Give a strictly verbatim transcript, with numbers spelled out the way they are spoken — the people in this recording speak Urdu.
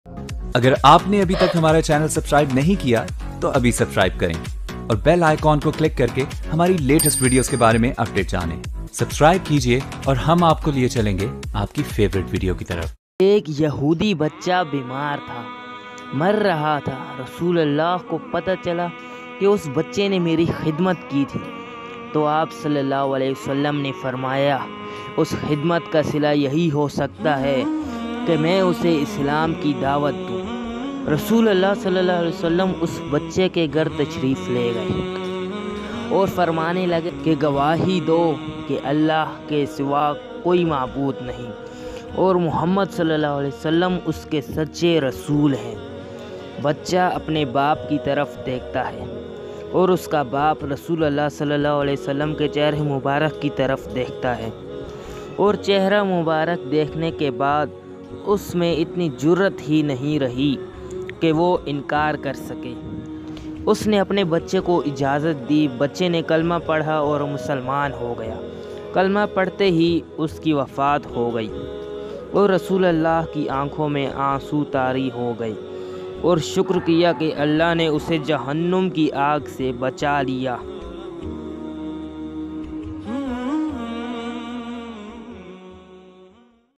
اگر آپ نے ابھی تک ہمارا چینل سبسکرائب نہیں کیا تو ابھی سبسکرائب کریں اور بیل آئیکن کو کلک کر کے ہماری لیٹسٹ ویڈیوز کے بارے میں اپڈیٹ جانیں۔ سبسکرائب کیجئے اور ہم آپ کو لیے چلیں گے آپ کی فیورٹ ویڈیو کی طرف۔ ایک یہودی بچہ بیمار تھا، مر رہا تھا۔ رسول اللہ کو پتہ چلا کہ اس بچے نے میری خدمت کی تھی، تو آپ صلی اللہ علیہ وسلم نے فرمایا اس خدمت کا صلہ یہی ہو سکتا ہے کہ میں اسے اسلام کی دعوت دوں۔ رسول اللہ صلی اللہ علیہ وسلم اس بچے کے گھر تشریف لے گئے اور فرمانے لگے کہ گواہی دو کہ اللہ کے سوا کوئی معبود نہیں اور محمد صلی اللہ علیہ وسلم اس کے سچے رسول ہیں۔ بچہ اپنے باپ کی طرف دیکھتا ہے اور اس کا باپ رسول اللہ صلی اللہ علیہ وسلم کے چہرے مبارک کی طرف دیکھتا ہے، اور چہرہ مبارک دیکھنے کے بعد اس میں اتنی جرأت ہی نہیں رہی کہ وہ انکار کر سکے۔ اس نے اپنے بچے کو اجازت دی، بچے نے کلمہ پڑھا اور مسلمان ہو گیا۔ کلمہ پڑھتے ہی اس کی وفات ہو گئی اور رسول اللہ کی آنکھوں میں آنسو طاری ہو گئے اور شکر کیا کہ اللہ نے اسے جہنم کی آگ سے بچا لیا۔